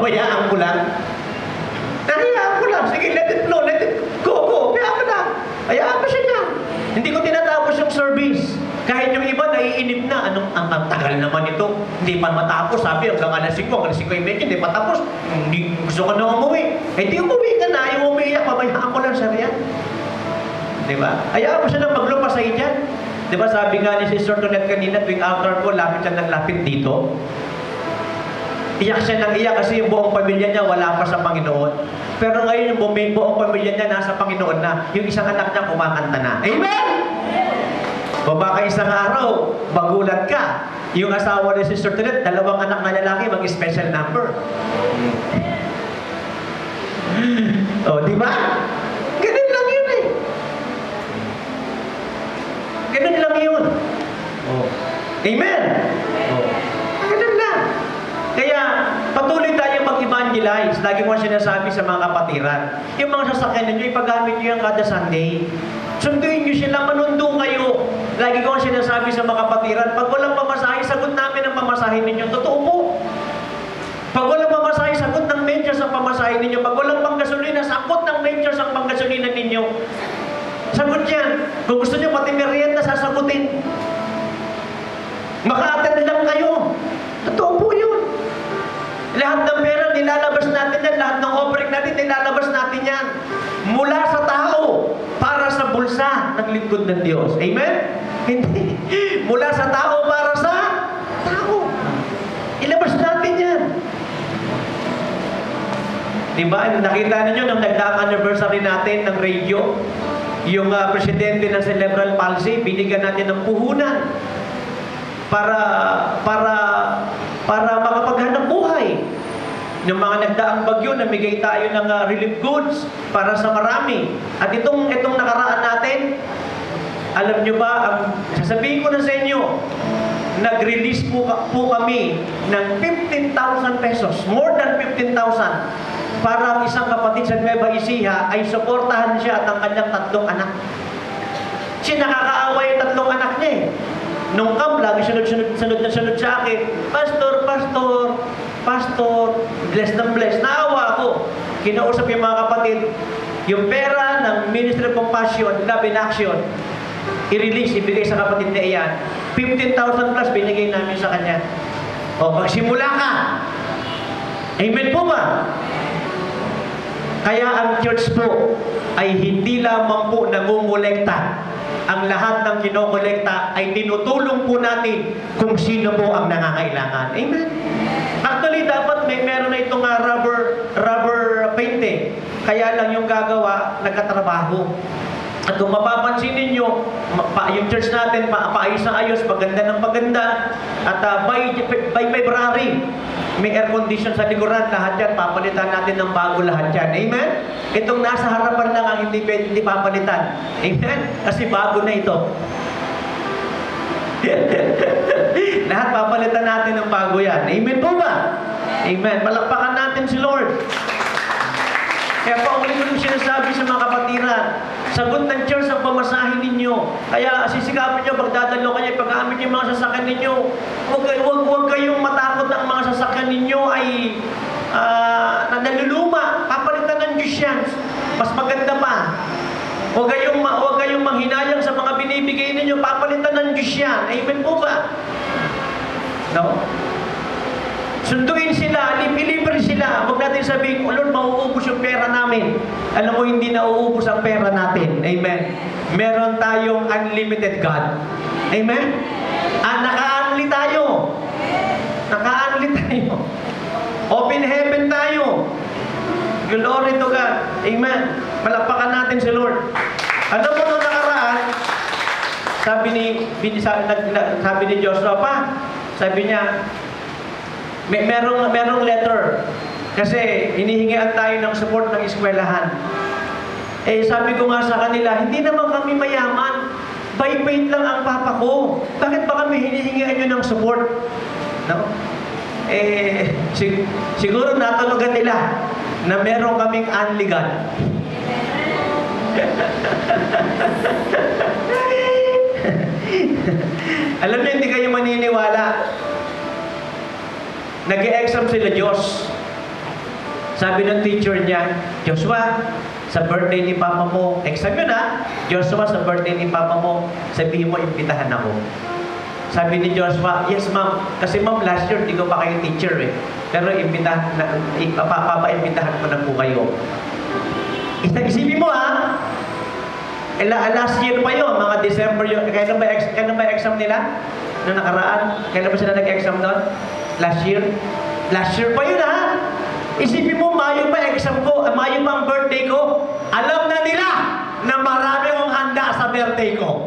Pabayaan ko lang. Hayaan ko lang. Sige, let it flow, let it go. Hayaan ko lang. Hayaan ko siya dyan. Hindi ko tinatapos yung service. Kahit yung iba naiinip na, ang tagal naman ito, hindi pa matapos. Sabi, hanggang alas 5 yung medyo, hindi pa tapos. Hindi, gusto ko na umuwi. Eh, di umuwi ka na, yung umiiyak, pabayaan ko lang siya riyan. Diba? Hayaan ko siya na maglupasay dyan. Diba, sabi nga ni Sister Tonette kanina, tuwing after ko, lapit siya ng lapit dito. Iyak siya ng iyak kasi yung buong pamilya niya wala pa sa Panginoon. Pero ngayon yung buong pamilya niya nasa Panginoon na. Yung isang anak niya kumakanta na. Amen! O baka isang araw, magulat ka. Yung asawa ni Sister Tonette, 2 anak na lalaki, mag-special number. O, di ba? Ganun lang yun eh. Ganun lang yun. Oh. Amen? Oh. Ganun lang. Kaya, patuloy tayo mag-evangelize. Lagi ko sinasabi sa mga kapatiran. Yung mga sasakyan ninyo, ipagamit nyo yan kada Sunday. Sunduin nyo sila, manundo kayo. Lagi ko sinasabi sa mga kapatiran, pag walang pamasahe, sagot namin ang pamasahe ninyo. Totoo po. Pag walang pamasahe, sagot ng medyas ang pamasahe ninyo. Pag walang panggasolina, sagot ng medyas ang panggasolina ninyo. Sagot yan. Kung gusto nyo pati merienda, sasagutin. Maka-attend lang kayo. Totoo po yun. Lahat ng pera, nilalabas natin yan. Lahat ng offering natin, nilalabas natin yan. Mula sa tao, para sa bulsa ng lingkod ng Diyos. Amen? Hindi. Mula sa tao, para sa tao. Ilabas natin yan. Diba? Nakita ninyo nung nagdaang anniversary natin ng radio, yung presidente ng cerebral palsy, binigyan natin ng puhunan para makapaghanap buhay. Yung mga nagdaang bagyo, namigay tayo ng relief goods para sa marami. At itong nakaraan natin, alam nyo ba, sasabihin ko na sa inyo, nag-release po kami ng 15,000 pesos, more than 15,000, para ang isang kapatid sa Nueva Ecija ay suportahan siya at ang kanyang 3 anak. Siya nakakaawa yung 3 anak niya eh. Nung lagi sunod sa akin, Pastor, bless ng bless. Naawa ako. Kinausap yung mga kapatid, yung pera ng Ministry of Compassion, Love in Action, i-release, ibigay sa kapatid na iyan. 15,000 plus binigay namin sa kanya. O, magsimula ka. Amen po ba? Kaya ang church po ay hindi lamang po nangungulekta. Ang lahat ng kinokolekta ay tinutulong po natin kung sino po ang nangangailangan. Amen? Actually, dapat meron na itong rubber painting. Kaya lang yung gagawa, nagkatrabaho. At kung mapapansin ninyo, yung church natin, paayos na ayos, maganda ng maganda. At by February, may air condition sa likuran, lahat yan, papalitan natin ng bago lahat yan. Amen? Itong nasa harapan lang ang hindi papalitan. Amen? Kasi bago na ito. Lahat papalitan natin ng bago yan. Amen po ba? Amen. Palakpakan natin si Lord. Kaya pa uli ko yung sinasabi sa mga kapatiran, sagot ng church ang pamasahin ninyo. Kaya sisikapin nyo, pagdadalo kayo, pag-aamit yung mga sasakyan ninyo. Huwag kayong matakot na ang mga sasakyan ninyo ay naluluma. Papalitan ng Diyos yan. Mas maganda pa. Huwag kayong manghinayang sa mga binibigay ninyo. Papalitan ng Diyos yan. Amen po ba? No? Sunduin sila, libre sila. Huwag natin sabihin, oh Lord, mauubos yung pera namin. Alam mo, hindi nauubos ang pera natin. Amen. Meron tayong unlimited God. Amen? Naka-unli tayo. Naka-unli tayo. Open heaven tayo. Glory to God. Amen. Palakpakan natin si Lord. Alam mo nung nakaraan, sabi ni Joshua pa, sabi niya, merong letter. Kasi hinihingian tayo ng support ng eskwelahan. Eh sabi ko nga sa kanila, hindi naman kami mayaman. By faith lang ang papa ko. Bakit ba kami hinihingian nyo ng support? No? Eh, siguro natulugan nila na meron kaming unli God. Alam niyo, hindi kayo maniniwala. Nag-e-exam sila Diyos. Sabi ng teacher niya, Joshua, sa birthday ni Papa mo, exam yun ha, Joshua, sa birthday ni Papa mo, sabihin mo, imbitahan ako. Sabi ni Joshua, yes ma'am, kasi ma'am last year, di ko pa kayo teacher eh. Pero papaimbitahan ko na po kayo. Isipin mo ha, last year pa yun, mga December yun. Kailan ba exam nila? Na nakaraan? Kailan ba sila nag-exam doon? Last year? Last year pa yun ha? Isipin mo, Mayo pa exam ko, Mayo pa ang birthday ko. Alam na nila na marami akong handa sa birthday ko.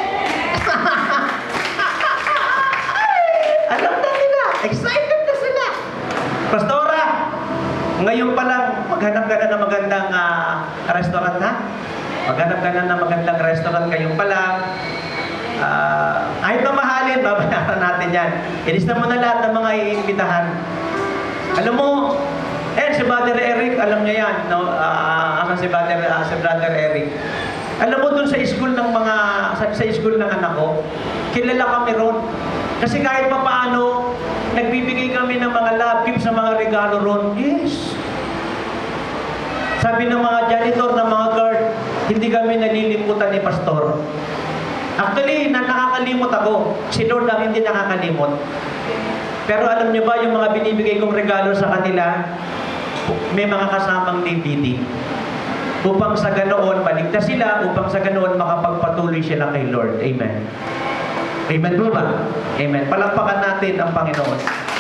Alam na nila. Excited na sila. Pastora, ngayon pa lang, maghanap ka na ng magandang restaurant ha? Maghanap ka na ng magandang restaurant ngayon pa lang. Kahit na mahalin, babayaran natin yan. Ilista mo na lahat ng mga iimbitahan. Alam mo, si Brother Eric, alam niya yan, no? Si Brother Eric. Alam mo dun sa school ng sa school ng anak ko, kilala kami ron. Kasi kahit pa paano, nagbibigay kami ng mga love gifts sa mga regalo ron. Yes. Sabi ng mga janitor, ng mga guard, hindi kami nalilimutan ni Pastor. Actually, nakakalimot ako. Si Lord ang hindi nakakalimot. Pero alam niyo ba, yung mga binibigay kong regalo sa kanila, may mga kasamang DVD. Upang sa ganoon, maligtas sila, upang sa ganoon, makapagpatuloy sila kay Lord. Amen. Amen po ba? Amen. Palakpakan natin ang Panginoon.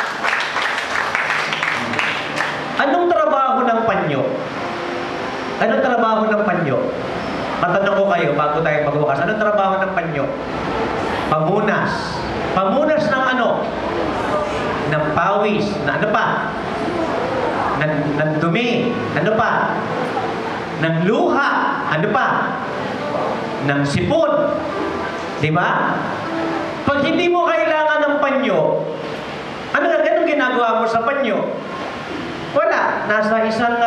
Anong trabaho ng panyo? Anong trabaho ng panyo? Matanong ko kayo bago tayo magbukas. Anong trabaho ng panyo? Pamunas. Pamunas ng ano? Ng pawis. Na ano pa? Ng dumi. Ano pa? Ng luha. Ano pa? Ng sipon. Diba? Pag hindi mo kailangan ng panyo, anong ginagawa mo sa panyo? Wala. Nasa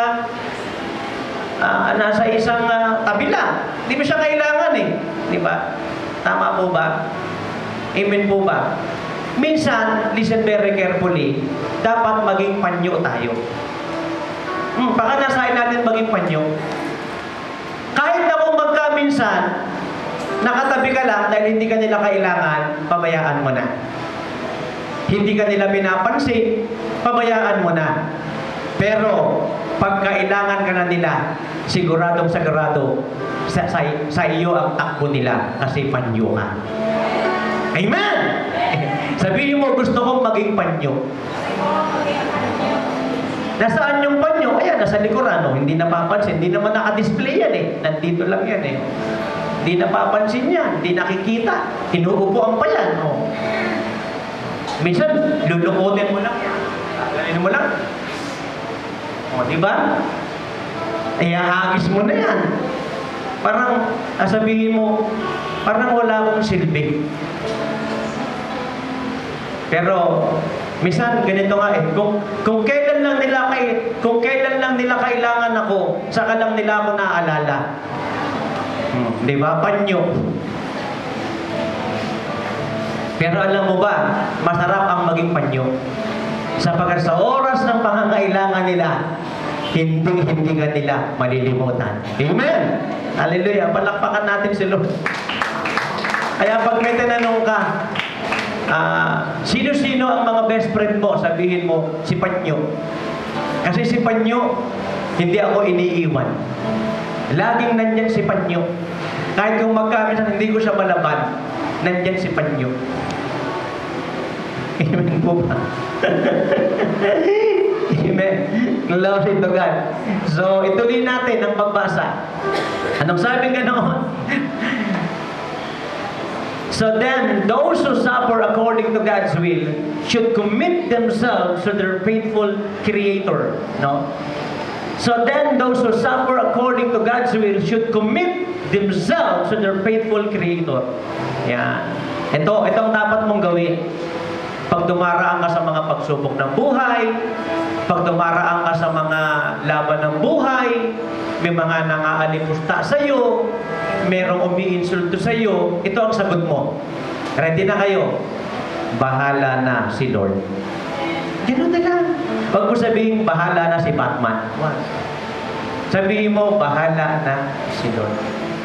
isang tabi lang. Hindi mo siya kailangan eh. Di ba? Tama po ba? Amen po ba? Minsan, listen very carefully, dapat maging panyo tayo. Baka nasahin natin maging panyo. Kahit na kung magkaminsan, nakatabi ka lang dahil hindi ka nila kailangan, pabayaan mo na. Hindi ka nila pinapansin, pabayaan mo na. Pero, pag kailangan ka na nila, siguradong sa iyo ang takbo nila kasi panyo ka. Amen! Sabihin mo, gusto kong maging panyo. Nasaan yung panyo? Ayan, nasa likuran. No? Hindi napapansin. Hindi naman naka-display yan eh. Nandito lang yan eh. Hindi napapansin yan. Hindi nakikita. Inuupuan pa yan. Oh. Minsan, lulukutin mo lang yan. Ganin mo lang. O, diba? Ihahagis mo na yan. Parang, sabihin mo, parang wala akong silbi. Pero, minsan, ganito nga eh, kung kailan lang nila kailangan ako, saka lang nila ako naaalala. Diba? Panyo. Pero alam mo ba, masarap ang maging panyo. Sapagkat sa oras ng pangangailangan nila, hindi ka nila malilimutan. Amen! Hallelujah! Palakpakan natin si Lord. Kaya pag may tinanong ka, sino-sino ang mga best friend mo? Sabihin mo, si Panyo. Kasi si Panyo, hindi ako iniiwan. Laging nandyan si Panyo. Kahit kung magkamisan, hindi ko siya malaban, nandyan si Panyo. Amen po ba? Amen. Glory to God. So, ituloy natin ang pagbasa. Anong sabi ganoon? So then, those who suffer according to God's will should commit themselves to their faithful Creator. No? So then, those who suffer according to God's will should commit themselves to their faithful Creator. Yan. Ito ang dapat mong gawin. Pag dumaraan ka sa mga pagsubok ng buhay, pag dumaraan ka sa mga laban ng buhay, may mga nangaalipusta sa iyo, merong umiinsulto sa iyo, ito ang sagot mo. Ready na kayo? Bahala na si Lord. Ganun na lang. Huwag mo sabihin, bahala na si Batman. Wag. Sabihin mo, bahala na si Lord.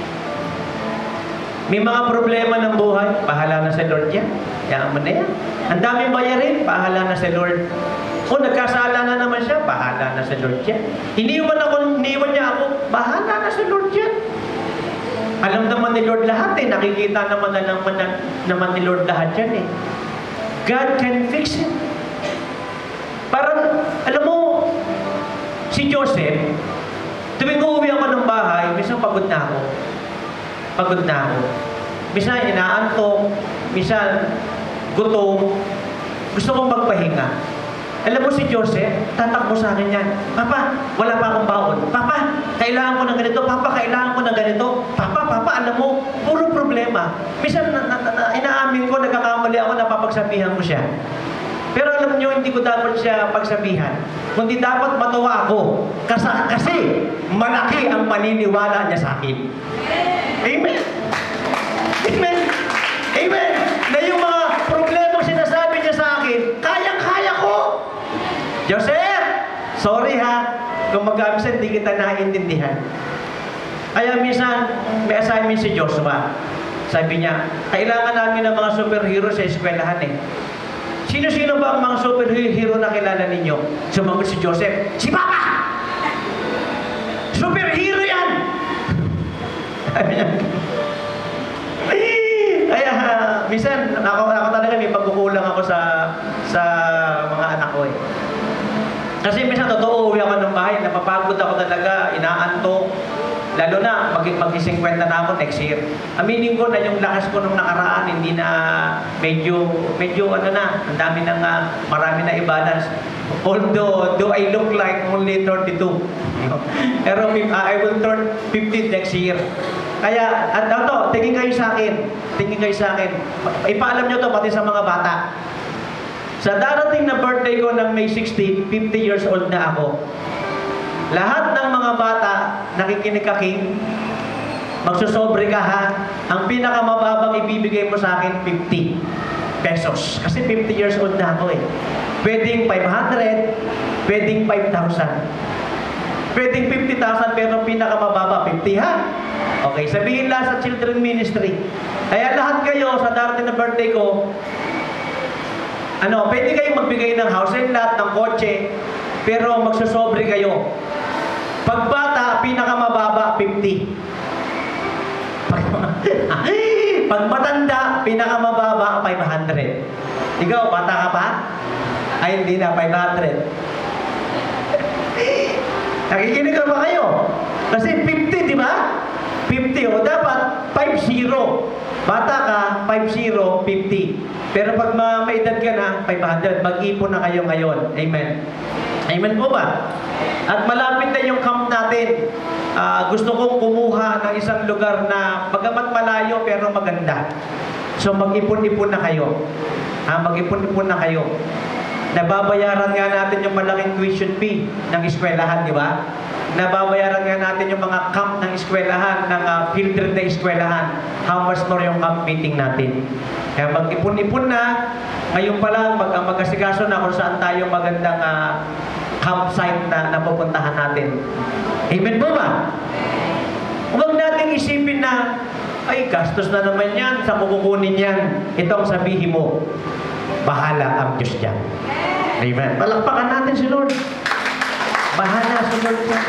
May mga problema ng buhay, bahala na si Lord yan. Kaya mo na yan. Ang daming bayarin, bahala na si Lord. Kung nagkasala na naman siya, bahala na si Lord yan. Iniwan niya ako, bahala na si Lord yan. Alam naman ni Lord lahat eh. Nakikita naman ni Lord lahat yan eh. God can fix it. Parang, alam mo, si Joseph, tuwing uuwi ako ng bahay, minsan pagod na ako. Pagod na ako. Minsan inaantok, minsan gutom, gusto kong magpahinga. Alam mo si Joseph, tatakbo sa akin yan. Papa, wala pa akong baon. Papa, kailangan ko ng ganito. Papa, kailangan ko ng ganito. Papa, alam mo, puro problema. Minsan inaamin ko, nagkakamali ako, napapagsabihan ko siya. Pero alam niyo, hindi ko dapat siya pagsabihan. Kundi dapat matuwa ako. Kasi malaki ang paniniwala niya sa akin. Amen. Amen. Amen. Na yung mga problemang sinasabi niya sa akin, kayang-kaya ko. Joseph, sorry ha, kung mag-absent, di kita naiintindihan. Kaya minsan, may assignment si Joshua. Sabi niya, kailangan namin ng mga superhero sa eskwelahan eh. Sino-sino ba ang mga superhero na kilala ninyo? Sumagot si Joseph, si Papa! Superhero yan! Kaya, minsan, ako talaga may pagkukulang ako sa mga anak ko eh. Kasi minsan, totoo, uwi ako ng bahay, napapagod ako talaga, inaantok. Lalo na, mag-50 na ako next year. Aminin ko na yung lakas ko nung nakaraan, hindi na medyo ano na, ang dami nang marami na i-balance. Although I look like only 32. Pero I will turn 50 next year. Kaya, at ito, tingin kayo sa akin. Tingin kayo sa akin. Ipaalam nyo to pati sa mga bata. Sa darating na birthday ko ng May 16, 50 years old na ako. Lahat ng mga bata, nakikinig ka, King, magsusobre ka ha. Ang pinakamababang ibibigay mo sa akin, 50 pesos. Kasi 50 years old na ako eh. Pwedeng 500, pwedeng 5,000. Pwedeng 50,000 pero pinakamababa, 50 ha? Okay, sabihin lang sa children ministry. Kaya lahat kayo sa darating na birthday ko, pwede kayong magbigay ng house and lot, ng kotse, pero magsusobre kayo. Pagbata, pinakamababa, 50. Pag matanda, pinakamababa, 500. Ikaw, bata ka pa? Ay, hindi na, 500. Nakikinig ka ba kayo? Kasi 50, di ba? 50. O dapat, 50. Bata ka, 50, 50. Pero pag may edad ka na, 500. Mag-ipon na kayo ngayon. Amen. Amen po ba? At malapit na yung camp natin. Gusto kong kumuha ng isang lugar na bagamat malayo pero maganda. So mag-ipon-ipon na kayo. Mag-ipon-ipon na kayo. Nababayaran nga natin yung malaking tuition fee ng eskwelahan, di ba? Nababayaran nga natin yung mga camp ng eskwelahan, ng field trip na eskwelahan. How much more yung camp meeting natin? Kaya mag-ipon-ipon na. Ngayon pa lang, mag-asikaso na kung saan tayo magandang campsite na napupuntahan natin. Amen po ba? Huwag natin isipin na, ay, gastos na naman yan, sa kukunin yan. Ito ang sabihin mo, bahala ang Diyos dyan. Amen. Palakpakan natin si Lord. Bahala si Lord dyan.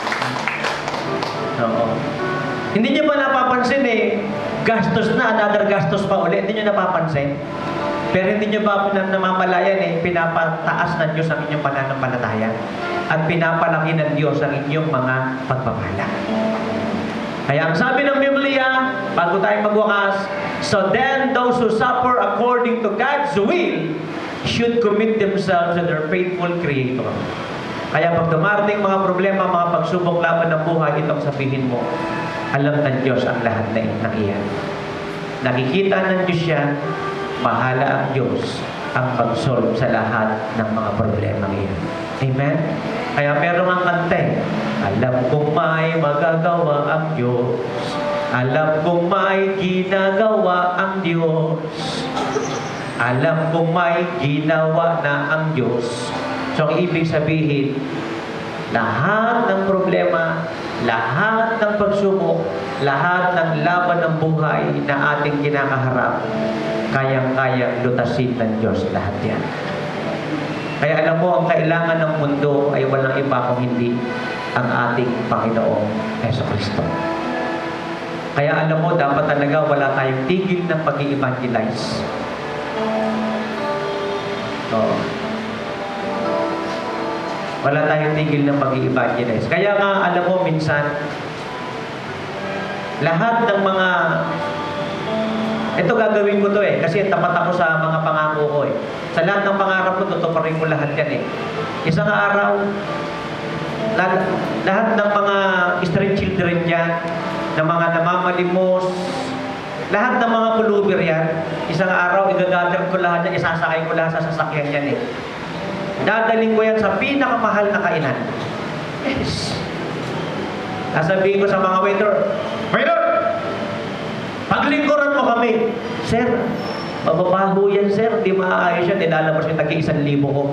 Oo. Hindi niyo ba napapansin gastos na, another gastos pa ulit. Hindi niyo napapansin. Pero hindi niyo ba namamalayan pinapataas ng Diyos ang inyong pananampalataya at pinapalaki ng Diyos ang inyong mga pagpapala. Kaya ang sabi ng Biblia, bago tayo magwakas, so then those who suffer according to God's will should commit themselves to their faithful Creator. Kaya pag dumarating mga problema, mga pagsubok laban ng buhay, itong sabihin mo, alam ng Diyos ang lahat ng iyan. Nakikita ng Diyos yan, bahala ang Diyos ang pag-solve sa lahat ng mga problema iyan. Amen? Kaya meron ang kante, alam kong may magagawa ang Diyos. Alam kong may ginagawa ang Diyos. Alam kong may ginawa na ang Diyos. So, ang ibig sabihin, lahat ng problema, lahat ng pagsubok, lahat ng laban ng buhay na ating kinakaharap, kayang-kayang lutasin ng Diyos lahat yan. Kaya alam mo, ang kailangan ng mundo ay walang iba kung hindi ang ating Panginoong Jesucristo. Kaya alam mo, dapat talaga wala tayong tigil ng pag-i-evangelize. Wala tayong tigil ng pag-i-evangelize. Kaya nga, alam mo, minsan, lahat ng mga... Ito gagawin ko to kasi tapat ako sa mga pangako ko Sa lahat ng pangarap ko, tutuparin ko lahat yan Isang araw, lahat ng mga street children dyan, ng mga namamalimos, lahat ng mga puluber yan, isang araw, igagather ko lahat yan, isasakay ko lahat sa sasakyan yan Dadaling ko yan sa pinakamahal na kainan. Yes. Sasabihin ko sa mga waiter, "Waiter! Paglingkuran mo kami." "Sir, mababaho yan, sir. Di maayos yan. Nilalabas yung tagi-1,000 ko."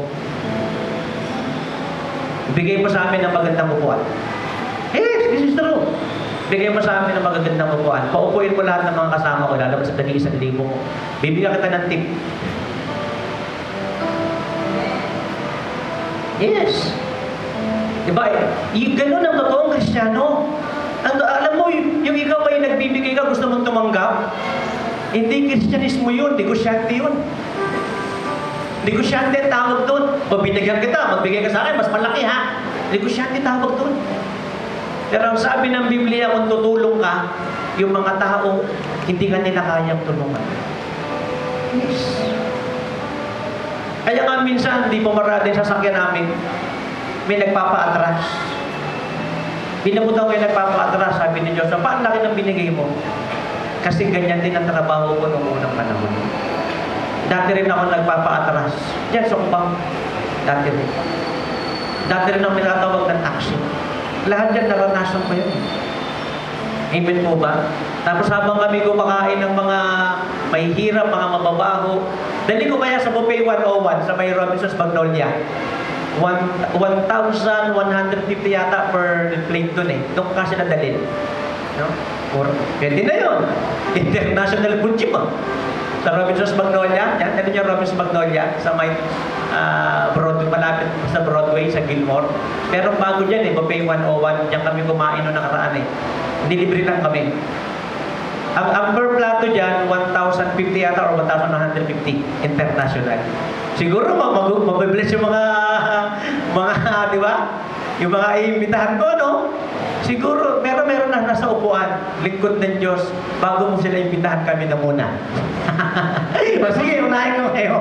"Bigay mo sa amin ng magandang upuan." "Yes, this is true." "Bigay mo sa amin ng magagandang upuan. Paupuin mo lahat ng mga kasama ko. Lalabas sa tagi-1,000 ko. Bibigyan kita ng tip." Yes. Diba? Ganun ang totoong Kristiyano. Alam mo, yung ikaw ay nagbibigay ka, gusto mong tumanggap. Hindi Kristyanismo yun, negosyante yun. Negosyante tawag doon. O binigyan kita, magbigay ka sa akin, mas malaki ha. Negosyante tawag doon. Pero ang sabi ng Biblia, kung tutulong ka, yung mga tao, hindi ka nila kayang tulungan. Yes. Kaya nga minsan, di pumarada yung sasakyan namin, may nagpapa-atras. Binabutan ko yung nagpapa-atras, sabi ni Diyos, "Paano laki ng binigay mo?" Kasi ganyan din ang trabaho ko noong unang panahon. Dati rin ako nagpapa-atras. Diyan sa Kubang. Dati rin. Dati rin ako minatawag ng taxi. Lahat yan, naranasan ko yun. Amen po ba? Tapos habang kami kumakain ng mga may hirap, mga mababaho, dali ko kaya sa Buffet 101 sa may Robinson's Magnolia. 1,150 yata per plate dun Doon kasi nadalhin. No? Pwede na yun. International food chip Sa Robinson's Magnolia, yan, ano yung Robinson's Magnolia? Sa may Broadway, malapit sa Broadway, sa Gilmore. Pero bago dyan Buffet 101, dyan kami kumain noong nakaraan Nilibre lang kami. Ang per plato dyan, 1,050 yata or 1,150 international. Siguro mabibless yung mga di ba? Yung mga iimbitahan ko, no? Siguro, meron na nasa upuan, lingkod ng Diyos, bago mo sila imbitahan kami na muna. O sige, unahin ko kayo.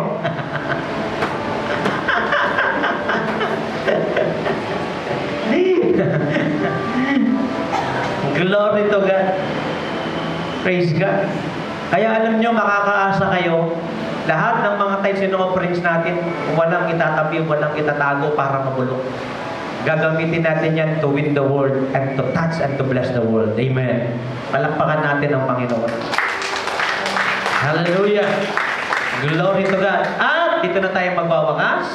Glory to God. Praise God. Kaya alam nyo, makakaasa kayo, lahat ng mga tithes and offerings natin, walang itatabi, walang itatago para mabulok. Gagamitin natin yan to win the world and to touch and to bless the world. Amen. Palakpakan natin ang Panginoon. Hallelujah. Glory to God. At dito na tayo magwawakas.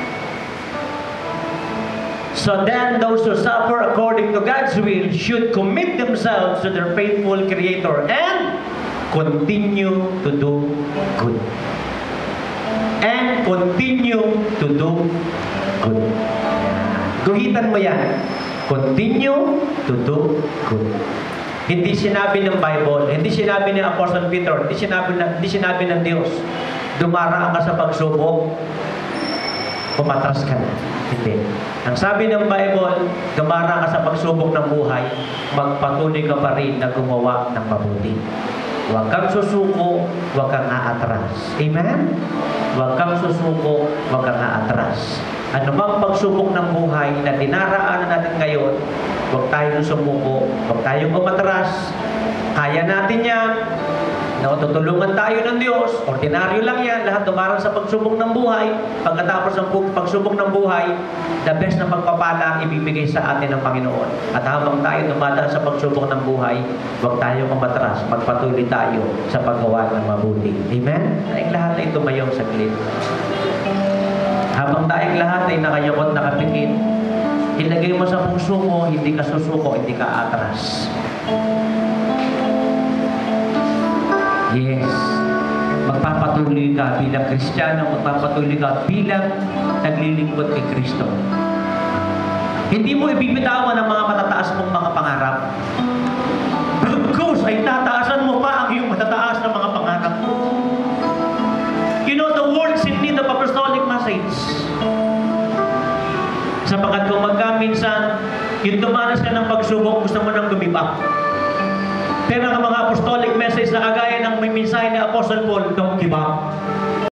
So then, those who suffer according to God's will should commit themselves to their faithful Creator and continue to do good. And continue to do good. Guhitan mo yan. Continue to do good. Hindi sinabi ng Bible, hindi sinabi ni Apostle Peter, hindi sinabi ng Diyos, dumaraan ka sa pagsubok, pumatras ka na. Hindi. Ang sabi ng Bible, dumaraan ka sa pagsubok ng buhay, magpatuloy ka pa rin na gumawa ng mabuti. Huwag kang susuko, huwag kang aatras. Amen? Huwag kang susuko, huwag kang aatras. Ano bang pagsubok ng buhay na dinaraanan natin ngayon, huwag tayong sumuko, huwag tayong umatras. Kaya natin yan. Natutulungan tayo ng Diyos, ordinaryo lang yan, lahat dumarang sa pagsubok ng buhay. Pagkatapos ng pagsubok ng buhay, the best na pagpapala ibibigay sa atin ng Panginoon. At habang tayo dumadaan sa pagsubok ng buhay, huwag tayo kumatras, magpatuloy tayo sa paggawa ng mabuti. Amen? Tayong lahat ay tumayong saglit. Habang tayong lahat ay nakayakot, nakapikit, ilagay mo sa puso mo, hindi ka susuko, hindi ka atras. Yes. Magpapatuloy ka bilang Kristiyano, magpapatuloy ka bilang naglilingkod kay Kristo. Hindi mo ibibitawan ang mga matataas mong mga pangarap. Bagkus ay tataasan mo pa ang iyong matataas na mga pangarap. You know, the world's in need of apostolic message. Sapagkat kung magkaminsan, yung dumanas ka ng pagsubok, gusto mo nang gumiba. Pero ang mga apostolic message na kagaya ng may mensahe ni Apostle Paul, don't give up.